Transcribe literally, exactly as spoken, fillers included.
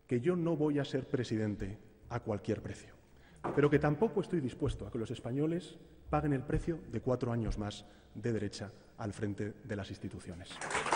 que yo no voy a ser presidente a cualquier precio, pero que tampoco estoy dispuesto a que los españoles paguen el precio de cuatro años más de derecha al frente de las instituciones.